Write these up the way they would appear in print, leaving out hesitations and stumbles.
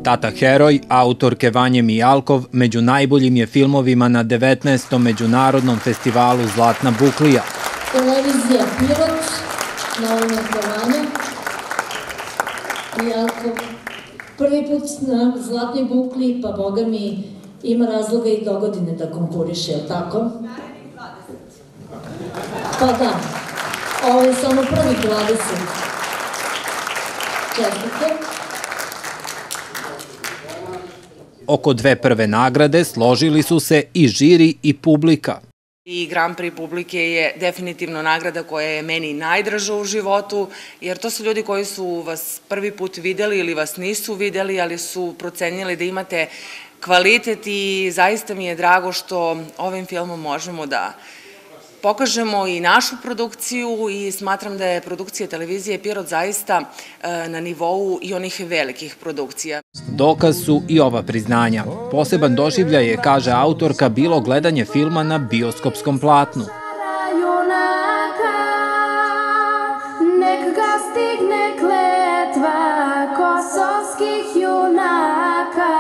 Tata heroj, autorke Vanje Mijalkov, među najboljim je filmovima na 19. Međunarodnom festivalu Zlatna buklija. Televizija Pirot, novinar Vanja Mijalkov, prvi put na Zlatnoj bukliji, pa boga mi ima razloga i dogodine da konkuriše, je li tako? Narednih 20. Pa da, ovo je samo prvih 20. Čestite. Oko dve prve nagrade složili su se i žiri i publika. I Grand Prix publike je definitivno nagrada koja je meni najdraža u životu, jer to su ljudi koji su vas prvi put videli ili vas nisu videli, ali su procenjali da imate kvalitet i zaista mi je drago što ovim filmom možemo da pokažemo i našu produkciju i smatram da je produkcija televizije Pirot zaista na nivou i onih velikih produkcija. Dokaz su i ova priznanja. Poseban doživljaj je, kaže autorka, bilo gledanje filma na bioskopskom platnu. Nek ga stigne kletva kosovskih junaka.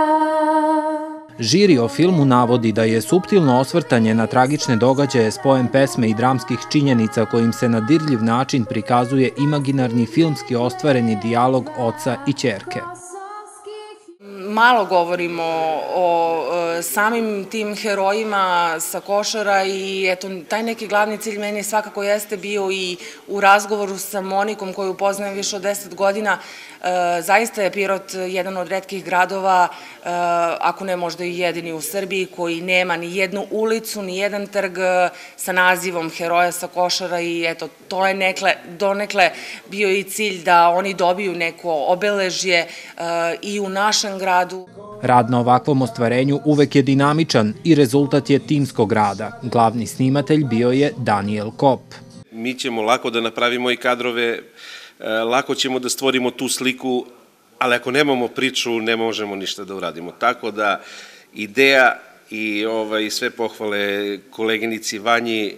Žiri o filmu navodi da je suptilno osvrtanje na tragične događaje spojem pesme i dramskih činjenica kojim se na dirljiv način prikazuje imaginarni filmski ostvareni dijalog oca i ćerke. Malo govorimo o samim tim herojima sa Košara i eto, taj neki glavni cilj meni svakako jeste bio i u razgovoru sa Monikom koju poznajem više od 10 godina. Zaista je Pirot jedan od retkih gradova, ako ne možda i jedini u Srbiji, koji nema ni jednu ulicu, ni jedan trg sa nazivom heroja sa Košara i eto, to je donekle bio i cilj da oni dobiju neko obeležje i u našem gradu. Rad na ovakvom ostvarenju uvek je dinamičan i rezultat je timskog rada. Glavni snimatelj bio je Daniel Kop. Mi ćemo lako da napravimo i kadrove, lako ćemo da stvorimo tu sliku, ali ako nemamo priču, ne možemo ništa da uradimo. Tako da ideja i sve pohvale koleginici Vanji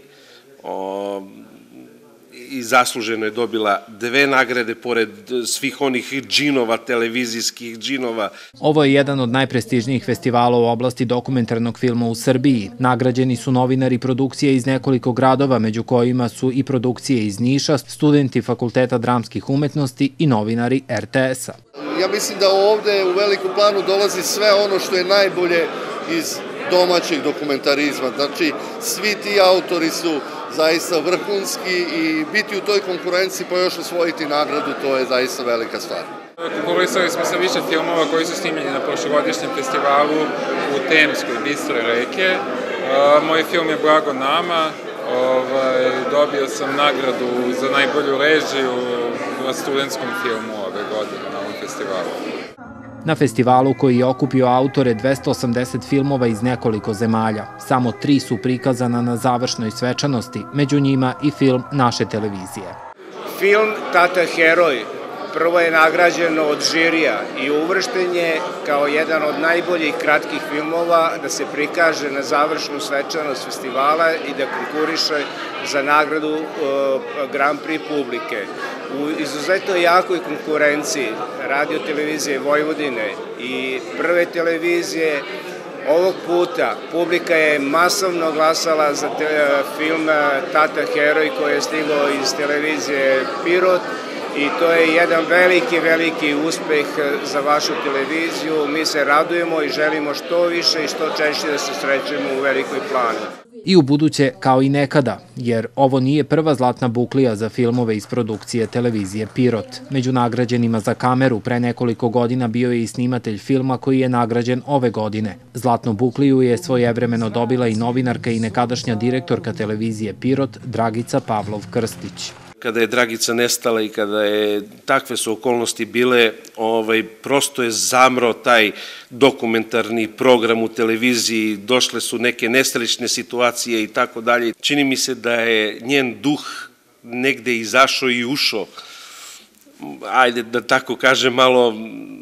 i zasluženo je dobila 2 nagrade pored svih onih džinova, televizijskih džinova. Ovo je jedan od najprestižnijih festivala u oblasti dokumentarnog filma u Srbiji. Nagrađeni su novinari produkcije iz nekoliko gradova, među kojima su i produkcije iz Niša, studenti Fakulteta dramskih umetnosti i novinari RTS-a. Ja mislim da ovde u veliku planu dolazi sve ono što je najbolje iz domaćeg dokumentarizma. Znači, svi ti autori su zaista vrhunski i biti u toj konkurenciji pa još osvojiti nagradu, to je zaista velika stvar. Konkurisali smo sa više filmova koji su snimljeni na prošlogodišnjem festivalu u Temskoj, Bistroj reke. Moj film je Blago nama. Dobio sam nagradu za najbolju režiju na studentskom filmu ove godine na ovom festivalu. Na festivalu koji je okupio autore 280 filmova iz nekoliko zemalja, samo 3 su prikazana na završnoj svečanosti, među njima i film naše televizije. Film Tata heroj prvo je nagrađeno od žirija i uvršten je kao jedan od najboljih kratkih filmova da se prikaže na završnu svečanost festivala i da konkuriše za nagradu Grand Prix publike. U izuzetno jakoj konkurenciji Radio televizije Vojvodine i Prve televizije ovog puta publika je masovno glasala za film Tata heroj koji je stigao iz televizije Pirot i to je jedan veliki uspeh za vašu televiziju. Mi se radujemo i želimo što više i što češće da se srećemo u velikoj plani. I u buduće kao i nekada, jer ovo nije prva zlatna buklija za filmove iz produkcije televizije Pirot. Među nagrađenima za kameru pre nekoliko godina bio je i snimatelj filma koji je nagrađen ove godine. Zlatnu bukliju je svojevremeno dobila i novinarka i nekadašnja direktorka televizije Pirot Dragica Pavlov-Krstić. Kada je Dragica nestala i kada je takve su okolnosti bile, prosto je zamro taj dokumentarni program u televiziji, došle su neke nesrećne situacije i tako dalje. Čini mi se da je njen duh negde izašao i ušao, ajde da tako kažem malo,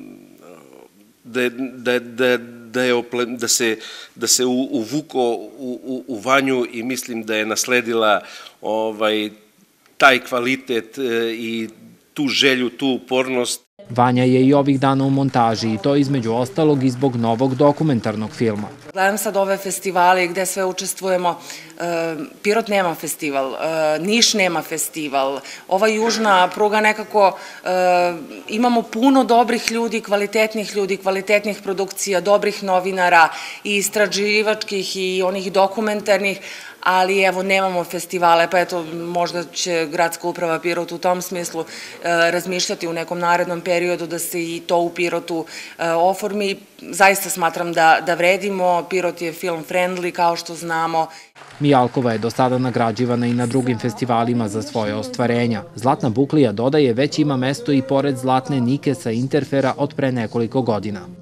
da se uvukao u Vanju i mislim da je nasledila taj kvalitet i tu želju, tu upornost. Vanja je i ovih dana u montaži i to između ostalog i zbog novog dokumentarnog filma. Gledam sad ove festivale gde sve učestvujemo. Pirot nema festival, Niš nema festival, ova južna pruga nekako imamo puno dobrih ljudi, kvalitetnih produkcija, dobrih novinara i istraživačkih i onih dokumentarnih, ali evo nemamo festivale, pa eto možda će Gradska uprava Pirot u tom smislu razmišljati u nekom narednom periodu da se i to u Pirotu oformi. Zaista smatram da vredimo, Pirot je film friendly kao što znamo. Mijalkova je do sada nagrađivana i na drugim festivalima za svoje ostvarenja. Zlatna buklija, dodaje, već ima mesto i pored Zlatne Nike sa Interfera od pre nekoliko godina.